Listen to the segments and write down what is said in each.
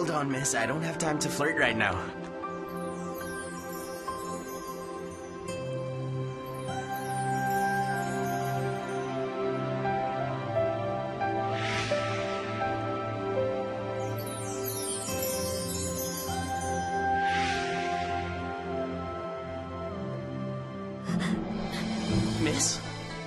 Hold on, miss. I don't have time to flirt right now. Miss?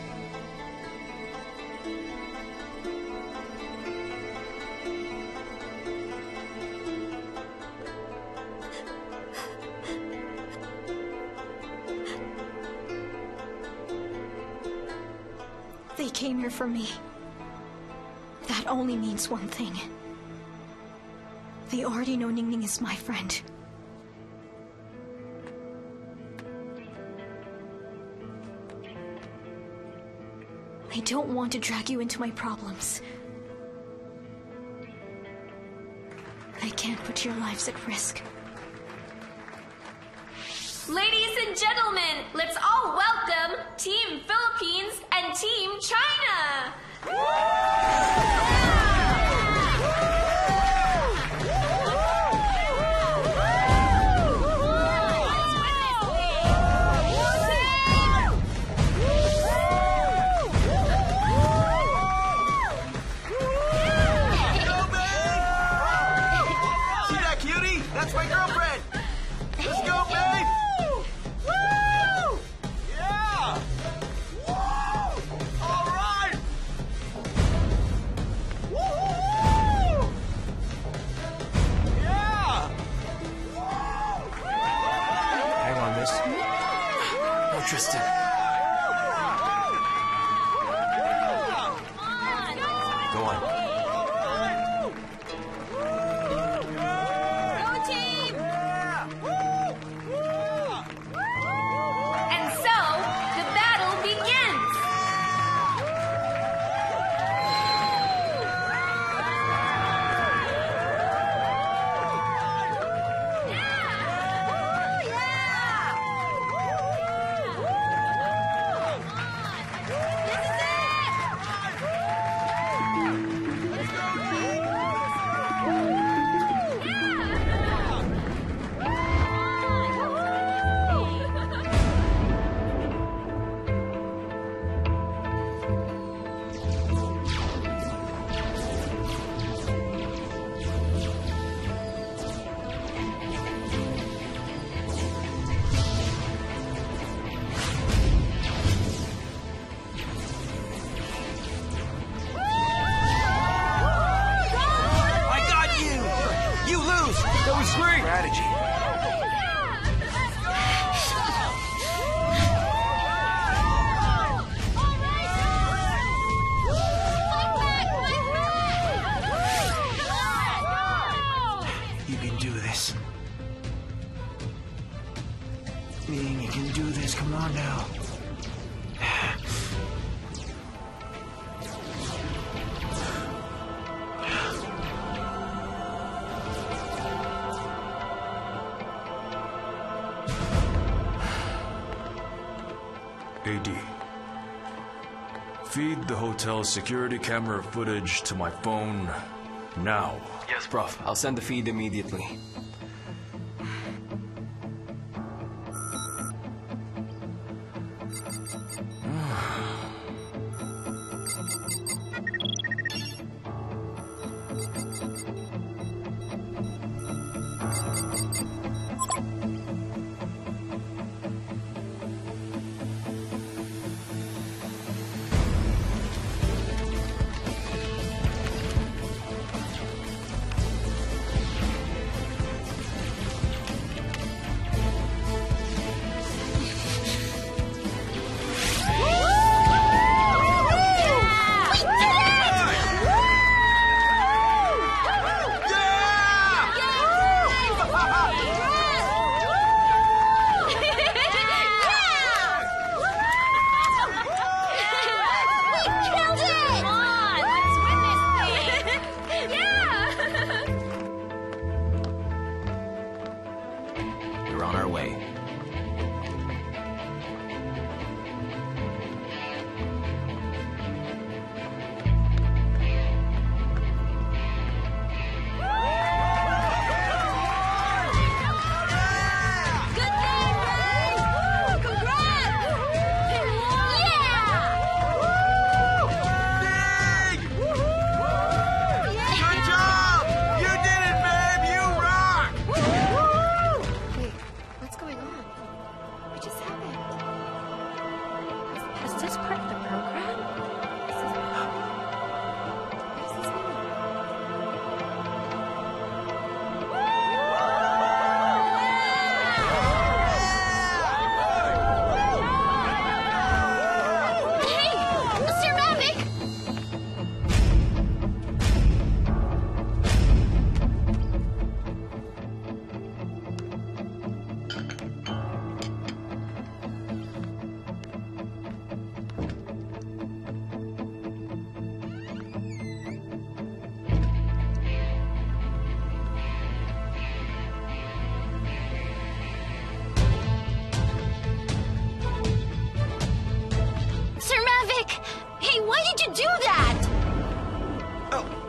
They came here for me. That only means one thing. They already know Ningning is my friend. I don't want to drag you into my problems. I can't put your lives at risk. Ladies and gentlemen, let's all welcome Team Philippines and Team China! See that cutie? That's my girlfriend! Let's go, babe! Yeah! All right! Yeah! Hang on, miss. No, Tristan. Go on. And so, the battle begins! I got you! You lose! That was great! Strategy. You can do this. Ning, you can do this. Come on now. AD. Feed the hotel security camera footage to my phone now. Yes, Prof. I'll send the feed immediately.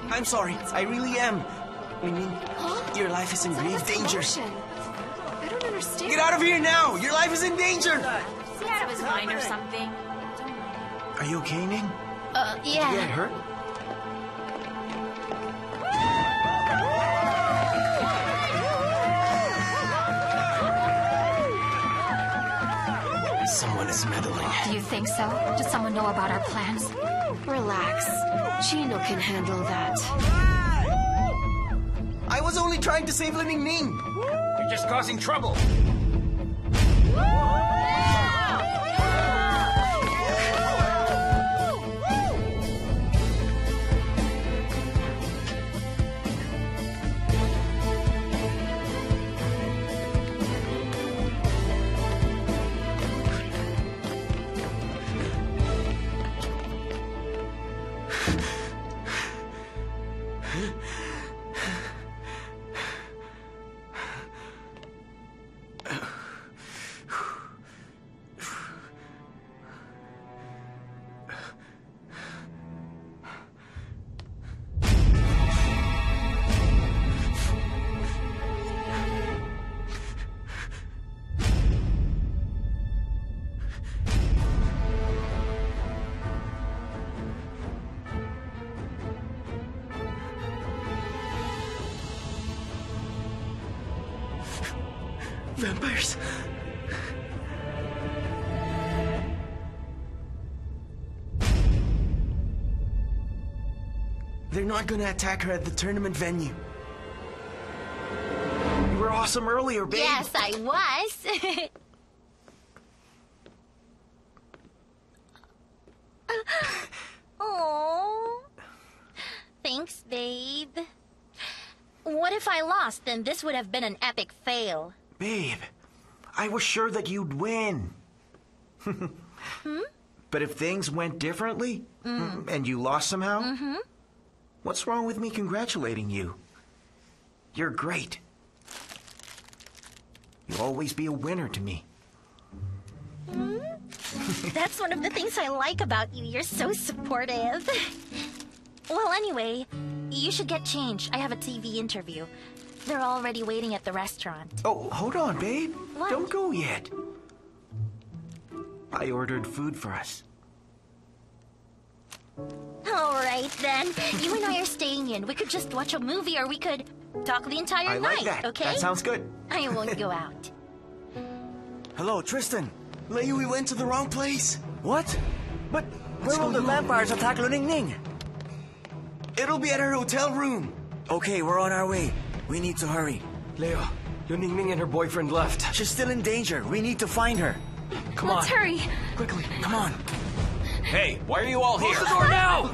I'm sorry. I really am. I mean, your life is in grave danger. I don't understand. Get out of here now! Your life is in danger! Is he out of his mind or something? Are you okay, Ning? Yeah. Get hurt? Someone is meddling. Do you think so? Does someone know about our plans? Relax. Chino can handle that. I was only trying to save Ling Ning. You're just causing trouble. Vampires. They're not gonna attack her at the tournament venue. You were awesome earlier, babe. Yes, I was. Oh, thanks, babe. What if I lost? Then this would have been an epic fail. Babe, I was sure that you'd win. But if things went differently, and you lost somehow, what's wrong with me congratulating you? You're great. You'll always be a winner to me. That's one of the things I like about you. You're so supportive. Well, anyway, you should get changed. I have a TV interview. They're already waiting at the restaurant. Oh, hold on, babe. What? Don't go yet. I ordered food for us. All right, then. You and I are staying in. We could just watch a movie or we could talk the entire I night, like that. okay? That sounds good. I won't go out. Hello, Tristan. Lei, we went to the wrong place. What? But where will the vampires attack Ling Ning? It'll be at her hotel room. Okay, we're on our way. We need to hurry. Leo, Ning Ning and her boyfriend left. She's still in danger. We need to find her. Come on. Let's hurry. Quickly. Come on. Hey, why are you all here? Close the door now!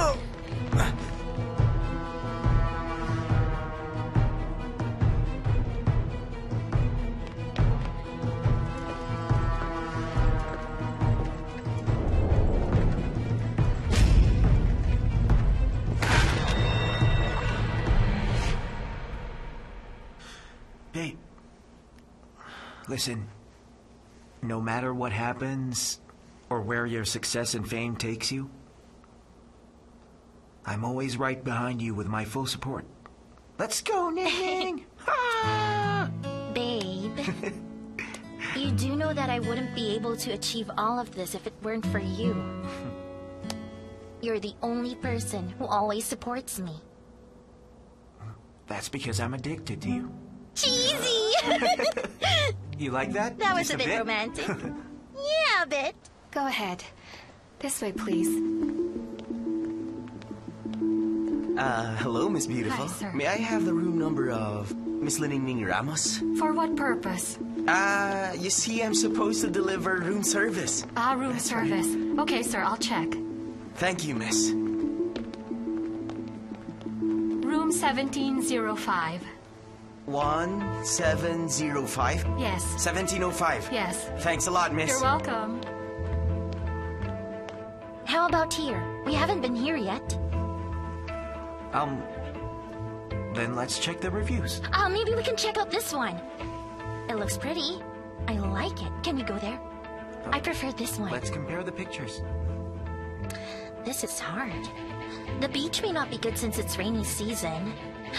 Babe, listen. No matter what happens, or where your success and fame takes you, I'm always right behind you with my full support. Let's go, Ning! Ah! Babe, you do know that I wouldn't be able to achieve all of this if it weren't for you. You're the only person who always supports me. That's because I'm addicted to you. Cheesy! You like that? That was Just a bit romantic. Yeah, a bit. Go ahead. This way, please. Hello, Miss Beautiful. Hi, sir. May I have the room number of Miss Ling Ning Ramos? For what purpose? You see, I'm supposed to deliver room service. Room service. Okay, sir, I'll check. Thank you, miss. Room 1705. 1705? Yes. 1705. Yes. Thanks a lot, miss. You're welcome. How about here? We haven't been here yet. Then let's check the reviews. Maybe we can check out this one. It looks pretty. I like it. Can we go there? I prefer this one. Let's compare the pictures. This is hard. The beach may not be good since it's rainy season.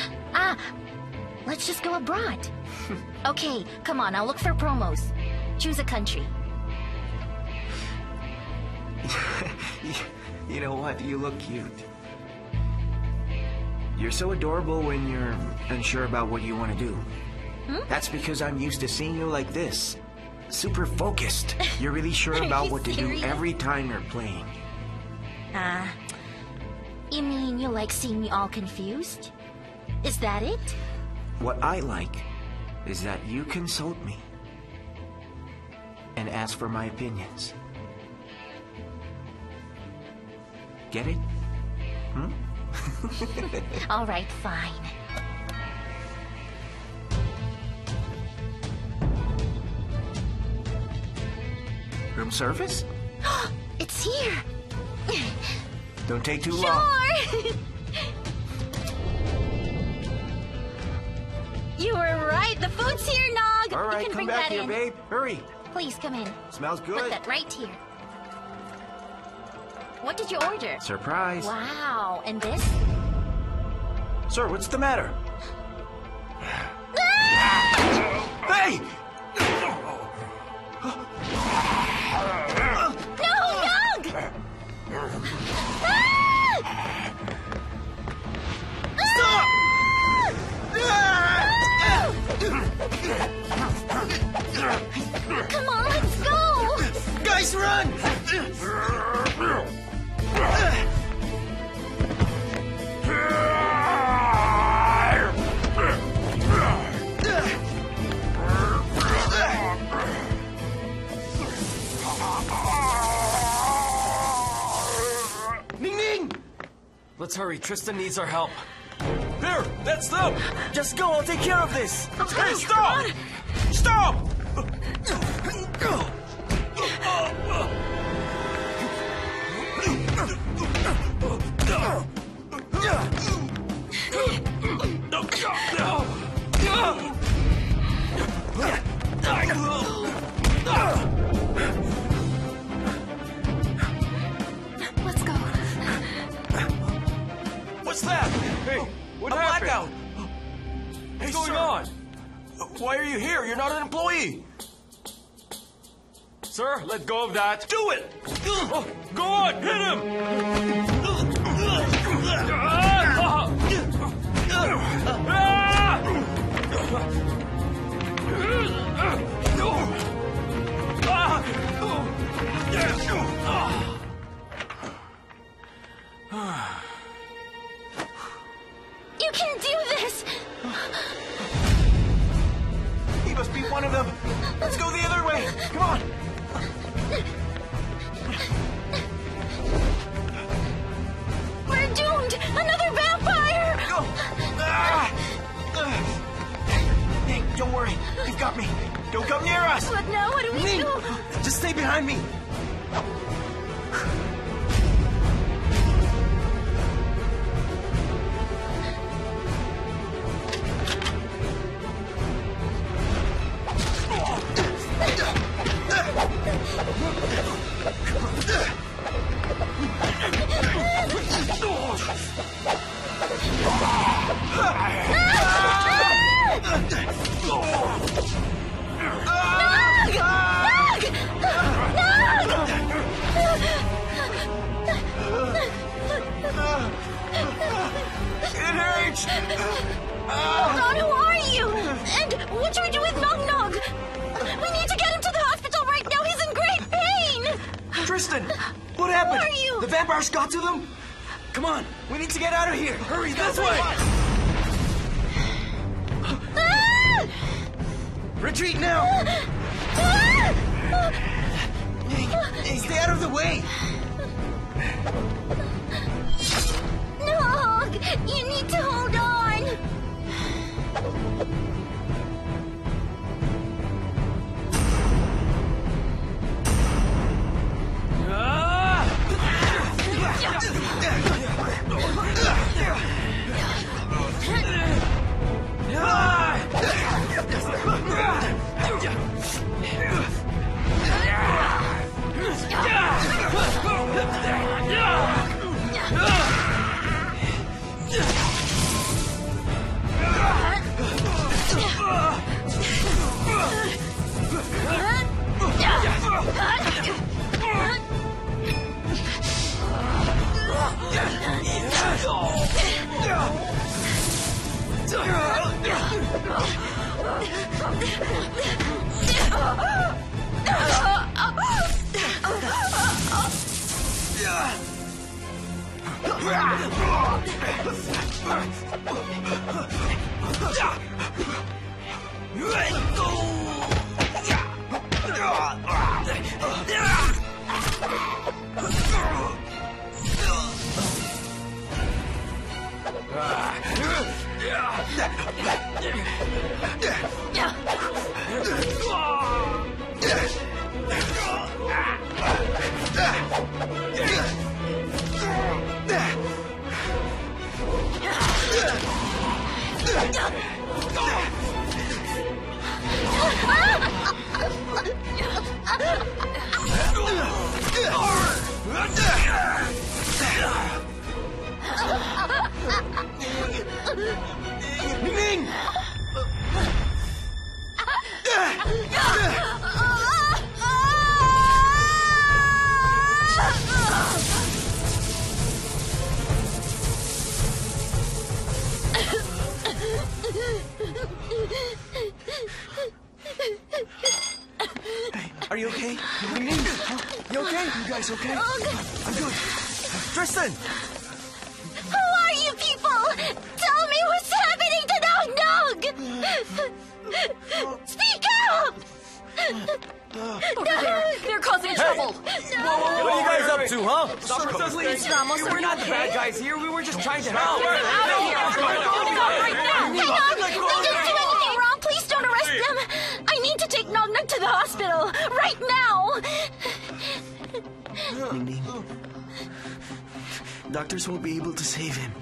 Let's just go abroad. Okay, come on, I'll look for promos. Choose a country. You know what? You look cute. You're so adorable when you're unsure about what you want to do. That's because I'm used to seeing you like this. Super focused. You're really sure about what to do every time you're playing. You mean you like seeing me all confused? Is that it? What I like is that you consult me and ask for my opinions. Get it? All right, fine. Room service? It's here. Don't take too long. Sure. You were right. The food's here, Nog. All right, you can come bring back that here, in. babe. Hurry. Please come in. Smells Put good. that right here. What did you order? Surprise. Wow. And this? Sir, what's the matter? Hey! No, Nog! Stop! Come on, let's go! Guys, run! Ning Ning! Let's hurry. Tristan needs our help. There! That's them! Just go, I'll take care of this. Hey, stop! Stop! Let's go. What's that? Hey, what happened? Blackout. What's going on? Why are you here? You're not an employee. Sir, let go of that. Do it! Oh, go on, hit him! You can do this! He must be one of them. Let's go the other way. Come on. We're doomed! Another vampire! Go. Hey, don't worry. You've got me. Don't come near us. What now? What do we Ning, do? just stay behind me. It hurts. Hold on, who are you? And what should we do with Nog Nog? We need to get him to the hospital right now. He's in great pain. Tristan, what happened? Who are you? The vampires got to them? Come on, we need to get out of here. Hurry, this way. Ah! Retreat now. Hey, stay out of the way. Nog, you need to hold on. Ning! Hey, are you okay? Ning Ning? You okay? You guys okay? I'm good. Tristan! Who are you people? Tell me what's happening to Nog Nog! Speak up! Over there. They're causing trouble. What are you guys up to, huh? Please, Ramos, We're not the bad guys here. We were just trying to help. Get them out of here. Right now. Hey, Nog! They didn't do anything wrong. Please don't arrest them. I need to take Nog Nog to the hospital. Right now. Ning Ning. Doctors won't be able to save him.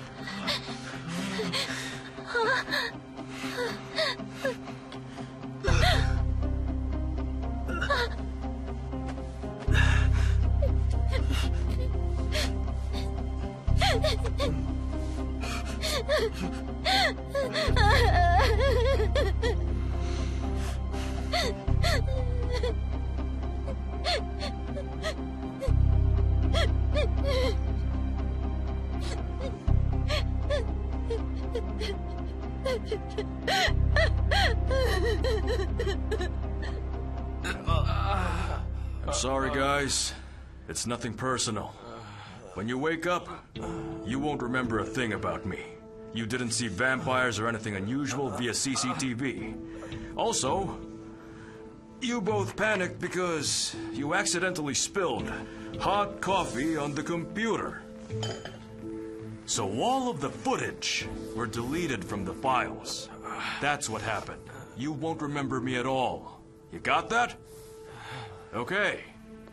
I'm sorry, guys. It's nothing personal. When you wake up, you won't remember a thing about me. You didn't see vampires or anything unusual via CCTV. Also, you both panicked because you accidentally spilled hot coffee on the computer. So all of the footage were deleted from the files. That's what happened. You won't remember me at all. You got that? Okay.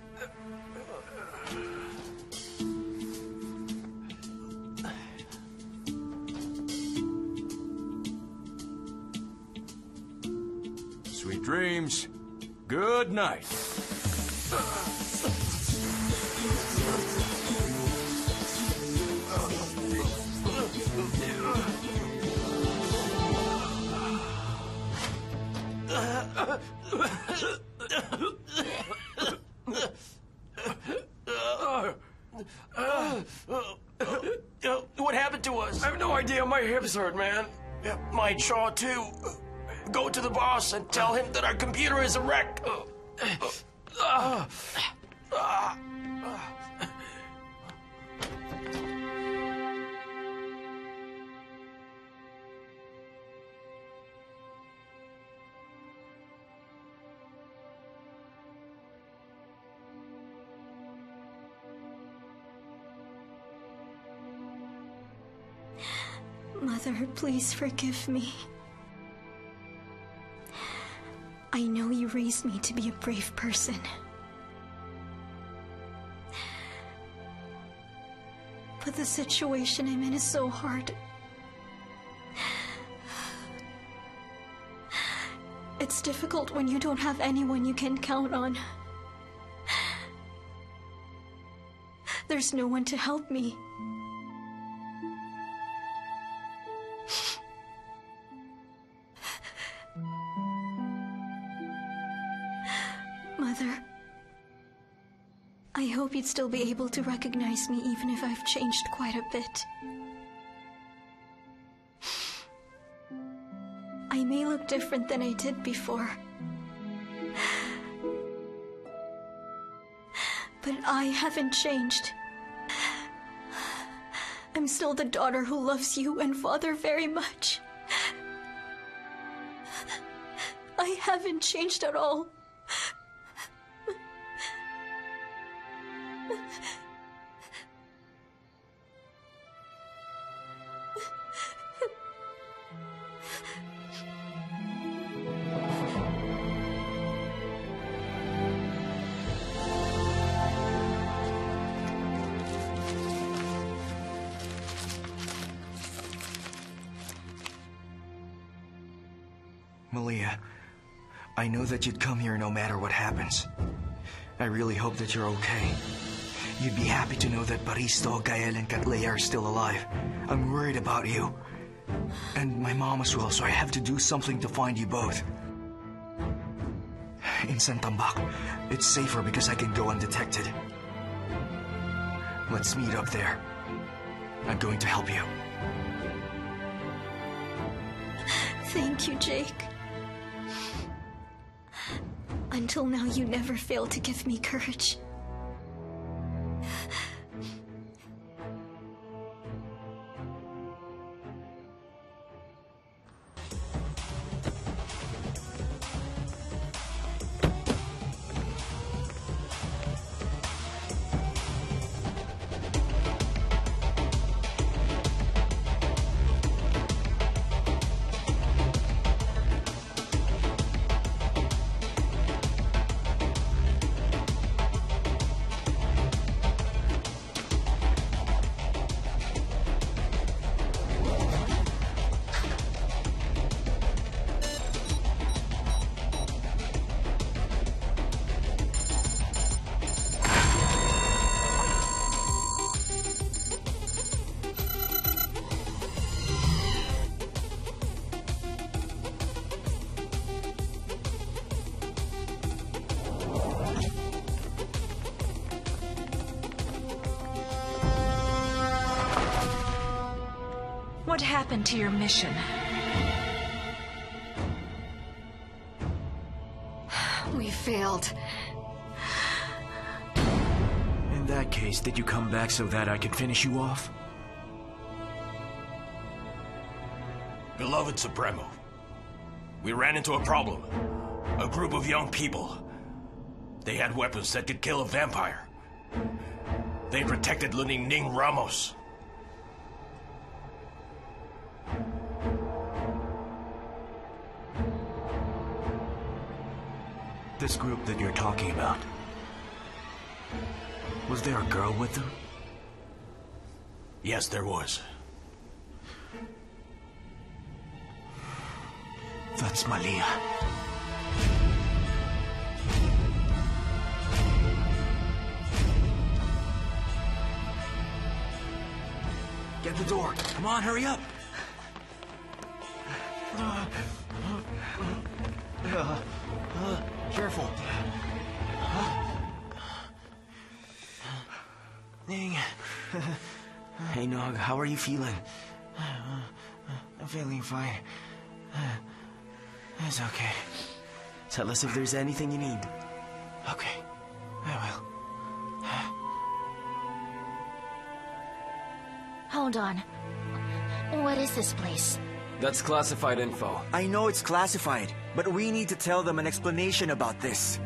Sweet dreams. Good night. What happened to us? I have no idea. My hips hurt, man. My jaw, too. Go to the boss and tell him that our computer is a wreck. Mother, please forgive me. I know you raised me to be a brave person. But the situation I'm in is so hard. It's difficult when you don't have anyone you can count on. There's no one to help me. you'd still be able to recognize me even if I've changed quite a bit. I may look different than I did before. But I haven't changed. I'm still the daughter who loves you and Father very much. I haven't changed at all. Malia, I know that you'd come here no matter what happens. I really hope that you're okay. You'd be happy to know that Baristo, Gael, and Katleya are still alive. I'm worried about you. And my mom as well, so I have to do something to find you both. In Santambak, it's safer because I can go undetected. Let's meet up there. I'm going to help you. Thank you, Jake. Until now, you never failed to give me courage. What happened to your mission? We failed. In that case, did you come back so that I could finish you off? Beloved Supremo, we ran into a problem. A group of young people. They had weapons that could kill a vampire. They protected Luning Ning Ramos. This group that you're talking about. Was there a girl with them? Yes, there was. That's Malia. Get the door. Come on, hurry up. Careful. Ning. Hey, Nog, how are you feeling? I'm feeling fine. It's okay. Tell us if there's anything you need. Okay, I will. Hold on. What is this place? That's classified info. I know it's classified, but we need to tell them an explanation about this.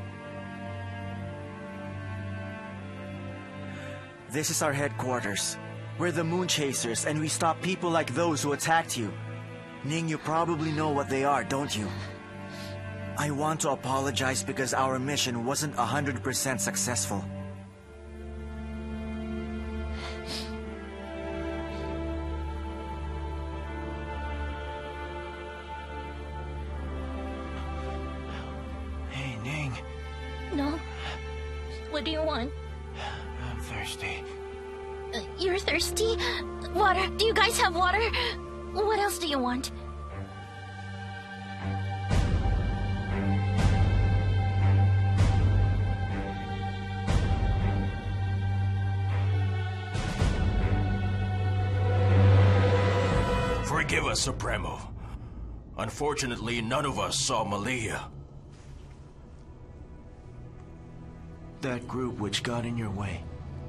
This is our headquarters. We're the Moon Chasers, and we stop people like those who attacked you. Ning, you probably know what they are, don't you? I want to apologize because our mission wasn't 100% successful. Hey, Ning. No? What do you want? I'm thirsty. You're thirsty? Water? Do you guys have water? What else do you want? Forgive us, Supremo. Unfortunately, none of us saw Malia. That group which got in your way.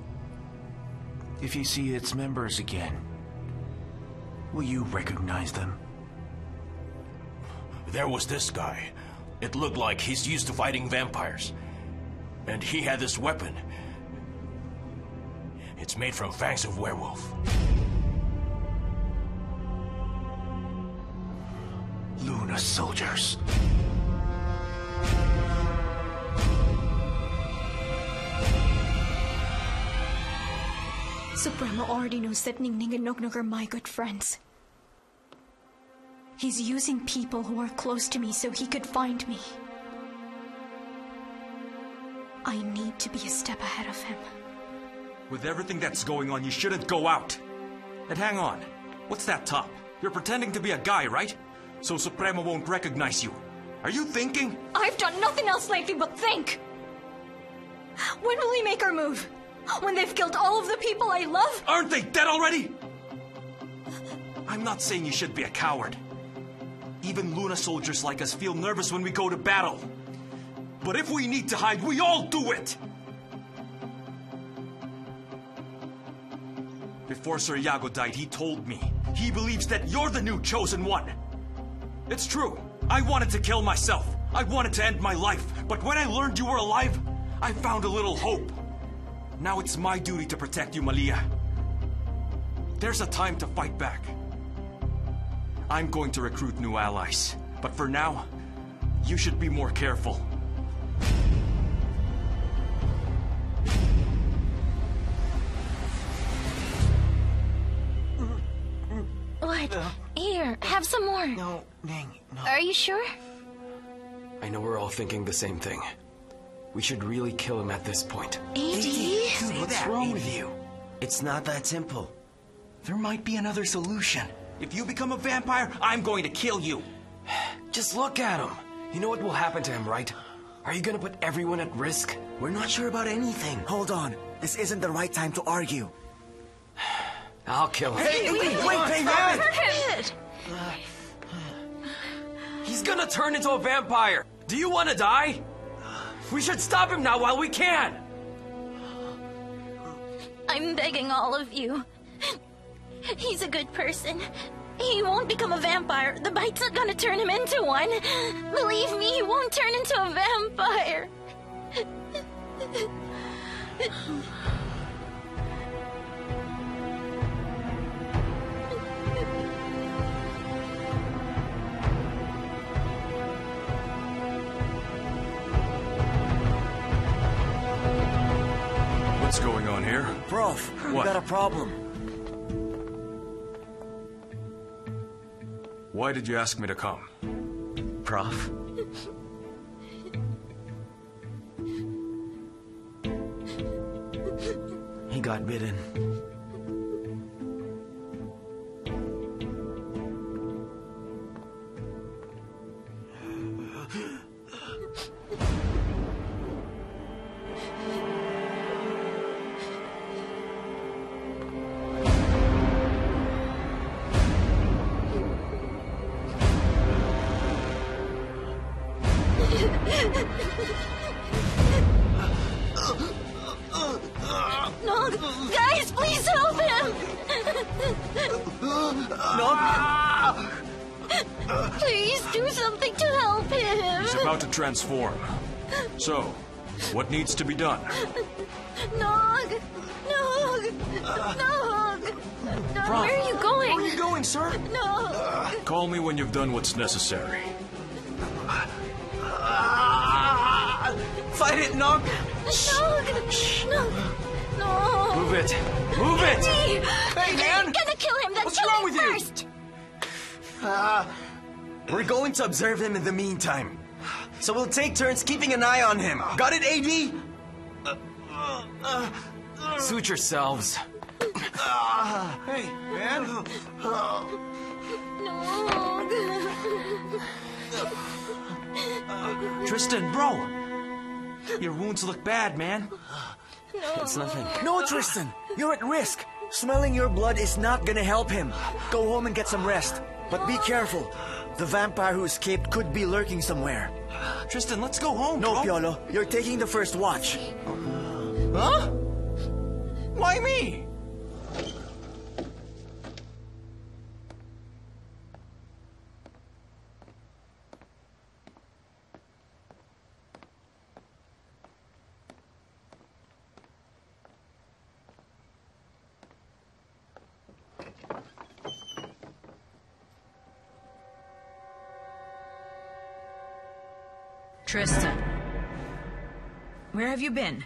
If you see its members again, will you recognize them? There was this guy. It looked like he's used to fighting vampires. And he had this weapon. It's made from fangs of werewolf. Luna soldiers. Supremo already knows that Ningning and Nognog are my good friends. He's using people who are close to me so he could find me. I need to be a step ahead of him. With everything that's going on, you shouldn't go out. And hang on, what's that top? You're pretending to be a guy, right? So Supremo won't recognize you. Are you thinking? I've done nothing else lately but think! When will he make our move? When they've killed all of the people I love? Aren't they dead already? I'm not saying you should be a coward. Even Luna soldiers like us feel nervous when we go to battle. But if we need to hide, we all do it! Before Sir Iago died, he told me he believes that you're the new chosen one. It's true. I wanted to kill myself. I wanted to end my life. But when I learned you were alive, I found a little hope. Now it's my duty to protect you, Malia. There's a time to fight back. I'm going to recruit new allies. But for now, you should be more careful. What? Here, have some more. No, Ning, no. Are you sure? I know we're all thinking the same thing. We should really kill him at this point. AD? What's wrong with you? It's not that simple. There might be another solution. If you become a vampire, I'm going to kill you. Just look at him. You know what will happen to him, right? Are you gonna put everyone at risk? We're not sure about anything. Hold on. This isn't the right time to argue. I'll kill him. Hey, wait, man! He's gonna turn into a vampire. Do you want to die? We should stop him now while we can. I'm begging all of you. He's a good person. He won't become a vampire. The bite's not gonna turn him into one. Believe me, he won't turn into a vampire. What's going on here? Prof, we What? got a problem. Why did you ask me to come? Prof? He got bitten. No, guys, please help him! Please do something to help him! He's about to transform. So, what needs to be done? Nog! Nog! Nog! Nog, where are you going? Where are you going, sir? Nog! Call me when you've done what's necessary. Fight it, Nog! Nog! Nog! No! Move it! Move it! Hey, man! Gonna kill him! Then What's kill wrong him with you? first! We're going to observe him in the meantime. So we'll take turns keeping an eye on him. Got it, AD? Suit yourselves. Hey, man. Tristan, bro! Your wounds look bad, man. It's nothing. No, Tristan. You're at risk. Smelling your blood is not gonna help him. Go home and get some rest. But be careful. The vampire who escaped could be lurking somewhere. Tristan, let's go home, No, bro. Piolo. You're taking the first watch. Huh? Why me? Tristan, where have you been?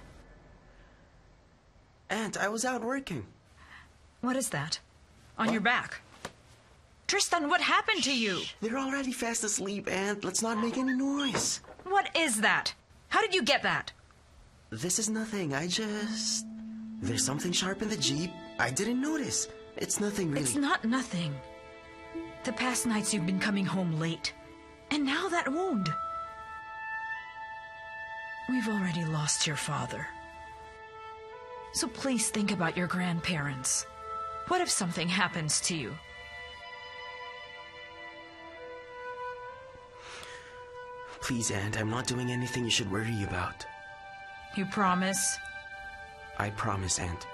Aunt, I was out working. What is that? On your back? Tristan, what happened to you? They're already fast asleep, Aunt. Let's not make any noise. What is that? How did you get that? This is nothing. There's something sharp in the Jeep. I didn't notice. It's nothing really. It's not nothing. The past nights you've been coming home late. And now that wound. We've already lost your father. So please think about your grandparents. What if something happens to you? Please, Aunt, I'm not doing anything you should worry about. You promise? I promise, Aunt.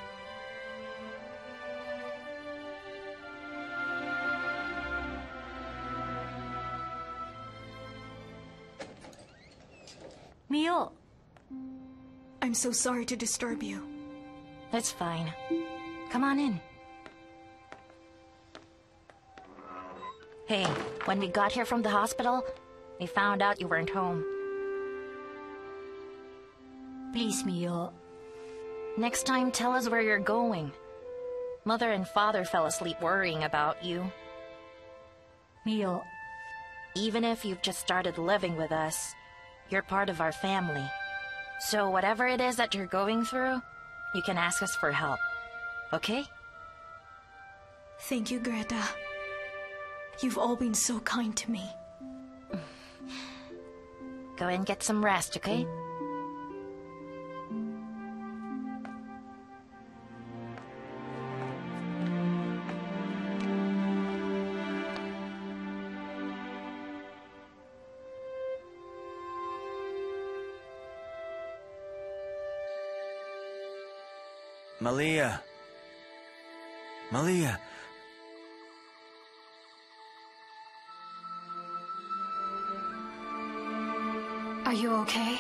Mio, I'm so sorry to disturb you. That's fine. Come on in. Hey, when we got here from the hospital, we found out you weren't home. Please, Mio. Next time, tell us where you're going. Mother and father fell asleep worrying about you. Mio, even if you've just started living with us, you're part of our family. So whatever it is that you're going through, you can ask us for help. Okay? Thank you, Greta. You've all been so kind to me. Go and get some rest, okay? Malia. Malia. Are you okay?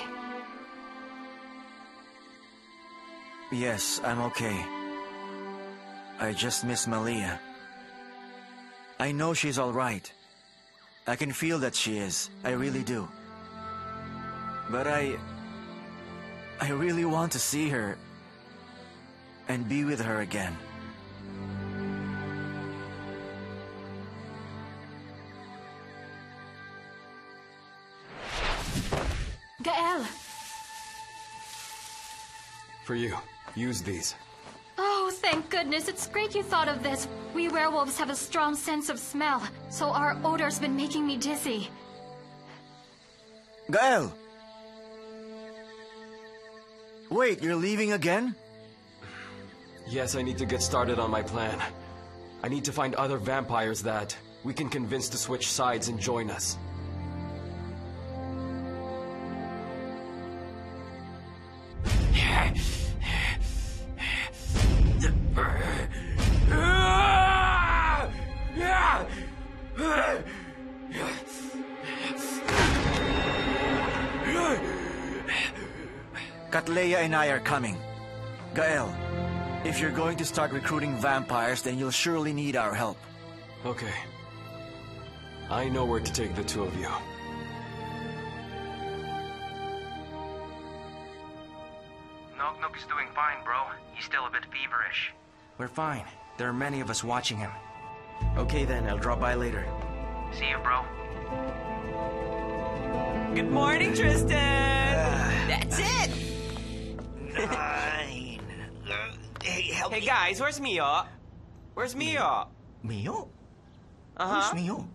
Yes, I'm okay. I just miss Malia. I know she's all right. I can feel that she is. I really do. But I really want to see her and be with her again. Gael! For you. Use these. Oh, thank goodness. It's great you thought of this. We werewolves have a strong sense of smell, so our odor's been making me dizzy. Gael! Wait, you're leaving again? Yes, I need to get started on my plan. I need to find other vampires that we can convince to switch sides and join us. Katleya and I are coming. Gael, if you're going to start recruiting vampires, then you'll surely need our help. Okay. I know where to take the two of you. Nog Nog is doing fine, bro. He's still a bit feverish. We're fine. There are many of us watching him. Okay then, I'll drop by later. See you, bro. Good morning, Tristan! That's it! Hey, help Hey me. guys, where's Mio? Where's Mio? Mio? Uh-huh. Who's Mio?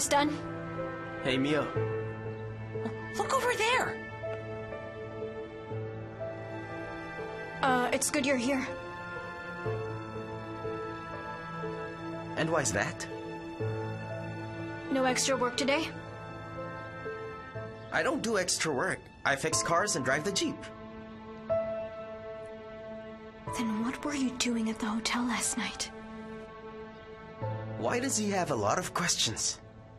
Tristan? Hey, Mio. Look over there. It's good you're here. And why's that? No extra work today? I don't do extra work. I fix cars and drive the Jeep. Then what were you doing at the hotel last night? Why does he have a lot of questions?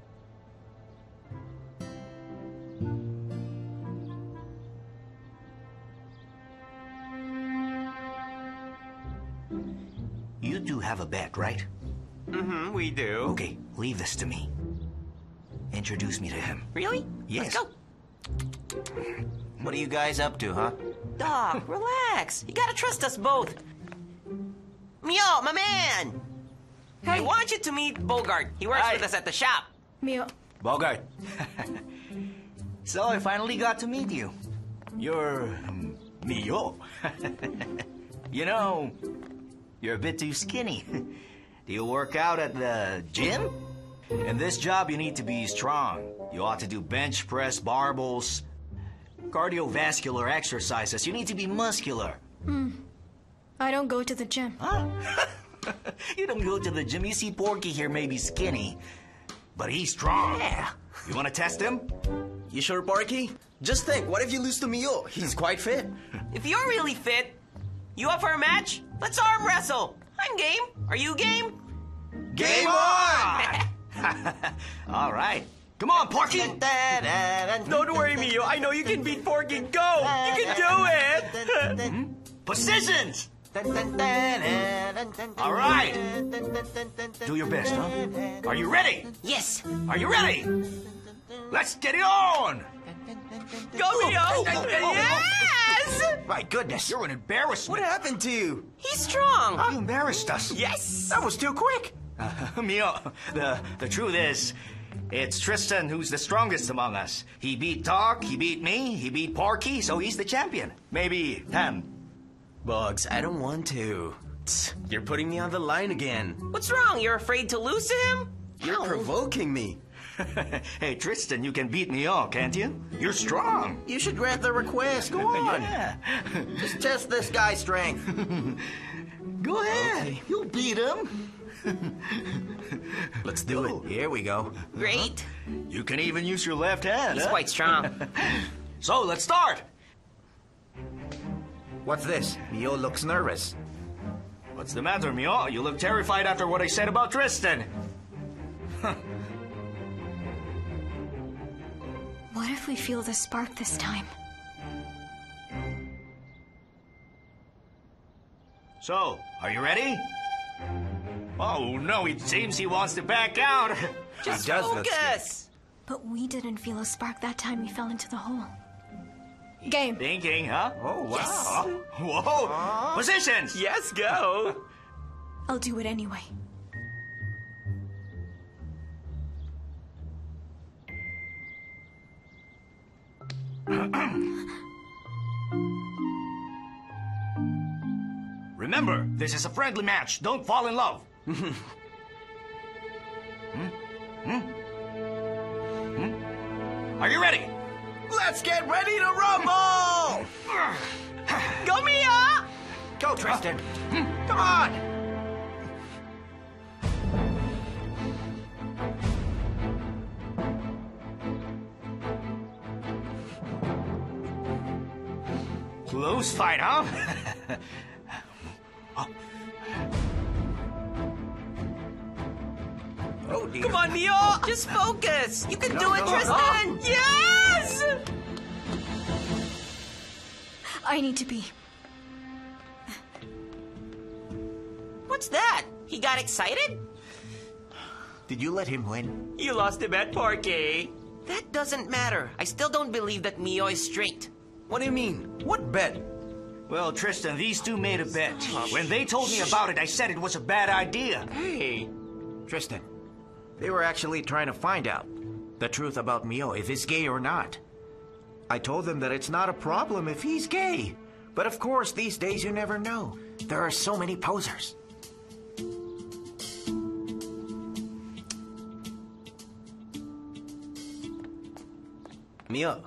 You do have a bet, right? Mm-hmm, we do. Okay, leave this to me. Introduce me to him. Really? Yes. Let's go. What are you guys up to, huh? Doc, relax. You gotta trust us both. Mio, my man! Hey. I want you to meet Bogart. He works with us at the shop. Mio. Bogart. So I finally got to meet you. You're Mio. You know, you're a bit too skinny. Do you work out at the gym? In this job, you need to be strong. You ought to do bench press, barbells, cardiovascular exercises. You need to be muscular. I don't go to the gym. Huh? You don't go to the gym. You see Porky here may be skinny, but he's strong. Yeah. You want to test him? You sure, Porky? Just think, what if you lose to Mio? He's quite fit. If you're really fit, you up for a match? Let's arm wrestle. I'm game. Are you game? Game on! All right. Come on, Porky. Don't worry, Mio. I know you can beat Porky. Go! You can do it! Positions! All right. Do your best, huh? Are you ready? Yes. Are you ready? Let's get it on! Go, Mio! Yes! My goodness, you're an embarrassment. What happened to you? He's strong. You embarrassed us. Yes. That was too quick. Mio, the truth is, it's Tristan who's the strongest among us. He beat Doc, he beat me, he beat Porky, so he's the champion. Maybe Ham. Bugs, I don't want to. You're putting me on the line again. What's wrong? You're afraid to lose to him? You're provoking me. Hey, Tristan, you can beat me all, can't you? You're strong. You should grant the request. Go on. Yeah. Just test this guy's strength. Go ahead. Okay. You'll beat him. Let's do it. Here we go. Great. You can even use your left hand. He's quite strong. So, let's start. What's this? Mio looks nervous. What's the matter, Mio? You look terrified after what I said about Tristan. What if we feel the spark this time? So, are you ready? Oh, no, it seems he wants to back out. Just does look focus. But we didn't feel a spark that time we fell into the hole. Game. Thinking, huh? Oh, wow. Whoa. Positions. Yes, go. I'll do it anyway. Remember, this is a friendly match. Don't fall in love. Are you ready? Let's get ready to rumble! Go, Mia! Go, Tristan. Come on. Close fight, huh? Oh, dear. Come on, Mio! Just focus! You can do it, Tristan! Yes! I need to be. What's that? He got excited? Did you let him win? You lost him at Porky. That doesn't matter. I still don't believe that Mio is straight. What do you mean? What bet? Well, Tristan, these two made a bet. When they told me about it, I said it was a bad idea. Hey. Tristan, they were actually trying to find out the truth about Mio, if he's gay or not. I told them that it's not a problem if he's gay. But of course, these days you never know. There are so many posers. Mio.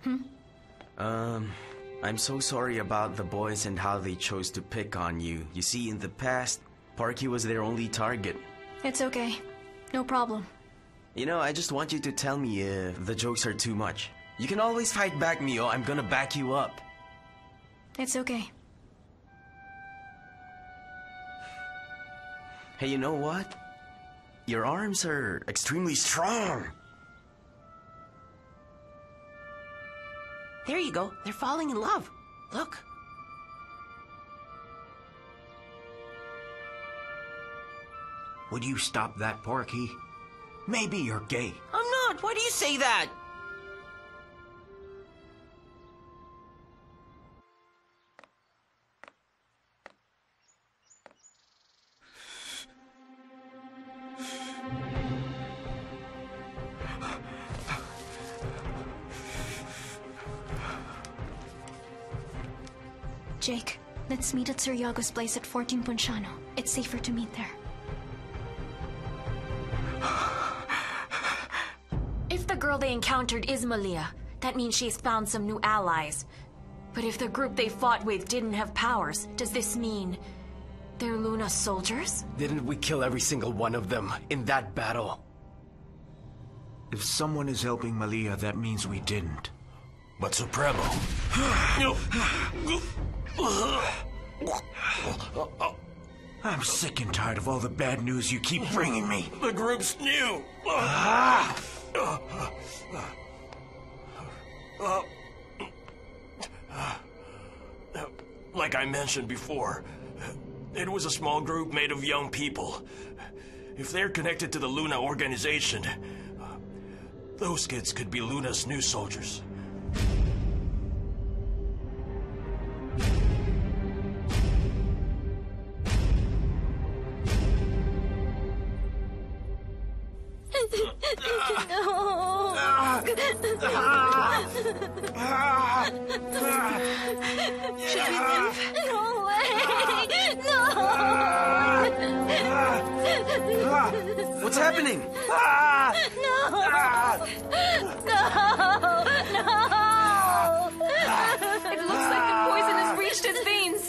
I'm so sorry about the boys and how they chose to pick on you. You see, in the past, Parky was their only target. It's okay. No problem. You know, I just want you to tell me if the jokes are too much. You can always fight back, Mio. I'm gonna back you up. It's okay. Hey, you know what? Your arms are extremely strong. There you go. They're falling in love. Look. Would you stop that, Porky? Maybe you're gay. I'm not. Why do you say that? Jake, let's meet at Sir Yago's place at 14 Ponciano. It's safer to meet there. If the girl they encountered is Malia, that means she's found some new allies. But if the group they fought with didn't have powers, does this mean they're Luna's soldiers? Didn't we kill every single one of them in that battle? If someone is helping Malia, that means we didn't. But Supremo... I'm sick and tired of all the bad news you keep bringing me. The group's new. Like I mentioned before, it was a small group made of young people. If they're connected to the Luna organization, those kids could be Luna's new soldiers. Should we leave? No way! No! What's happening? No! No! No! It looks like the poison has reached his veins.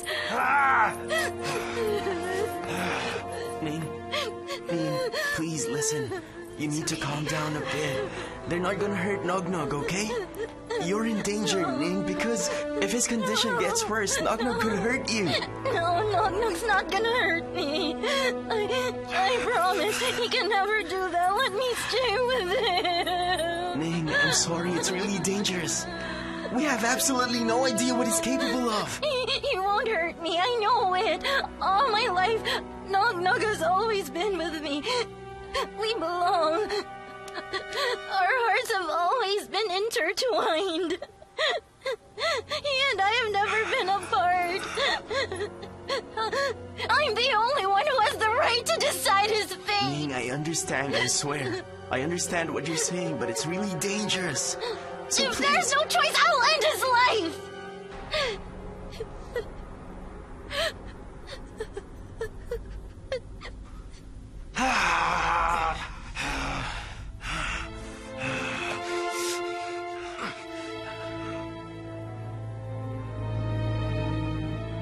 Ning, please listen. You need to calm down a bit. They're not gonna hurt Nog Nog, okay? You're in danger, Ning, because if his condition gets worse, Nog Nog could hurt you. No, Nog Nog's not gonna hurt me. I promise. He can never do that. Let me stay with him. Ning, I'm sorry, it's really dangerous. We have absolutely no idea what he's capable of. He won't hurt me. I know it. All my life, Nog Nog has always been with me. We belong. Our hearts have always been intertwined. He and I have never been apart. I'm the only one who has the right to decide his fate. Ning, I understand, I swear. I understand what you're saying, but it's really dangerous. So if please... there's no choice, I'll end his life.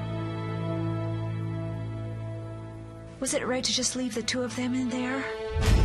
Was it right to just leave the two of them in there?